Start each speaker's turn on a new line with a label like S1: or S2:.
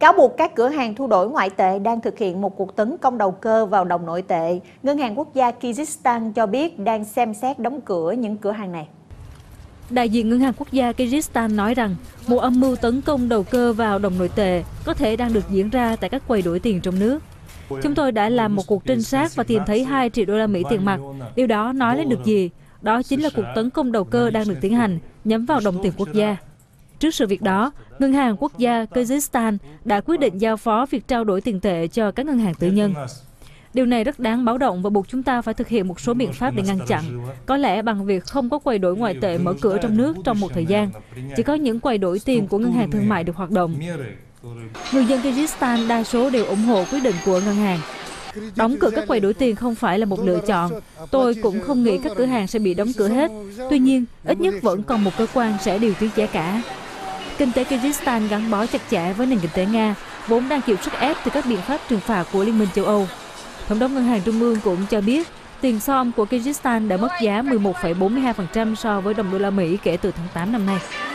S1: Cáo buộc các cửa hàng thu đổi ngoại tệ đang thực hiện một cuộc tấn công đầu cơ vào đồng nội tệ. Ngân hàng Quốc gia Kyrgyzstan cho biết đang xem xét đóng cửa những cửa hàng này.
S2: Đại diện Ngân hàng Quốc gia Kyrgyzstan nói rằng một âm mưu tấn công đầu cơ vào đồng nội tệ có thể đang được diễn ra tại các quầy đổi tiền trong nước. Chúng tôi đã làm một cuộc trinh sát và tìm thấy 2 triệu đô la Mỹ tiền mặt. Điều đó nói lên được gì? Đó chính là cuộc tấn công đầu cơ đang được tiến hành nhắm vào đồng tiền quốc gia. Trước sự việc đó, Ngân hàng Quốc gia Kyrgyzstan đã quyết định giao phó việc trao đổi tiền tệ cho các ngân hàng tư nhân. Điều này rất đáng báo động và buộc chúng ta phải thực hiện một số biện pháp để ngăn chặn, có lẽ bằng việc không có quầy đổi ngoại tệ mở cửa trong nước trong một thời gian. Chỉ có những quầy đổi tiền của ngân hàng thương mại được hoạt động. Người dân Kyrgyzstan đa số đều ủng hộ quyết định của ngân hàng. Đóng cửa các quầy đổi tiền không phải là một lựa chọn. Tôi cũng không nghĩ các cửa hàng sẽ bị đóng cửa hết. Tuy nhiên, ít nhất vẫn còn một cơ quan sẽ điều tiết giá cả. Kinh tế Kyrgyzstan gắn bó chặt chẽ với nền kinh tế Nga, vốn đang chịu sức ép từ các biện pháp trừng phạt của Liên minh châu Âu. Thống đốc Ngân hàng Trung ương cũng cho biết tiền som của Kyrgyzstan đã mất giá 11,42% so với đồng đô la Mỹ kể từ tháng 8 năm nay.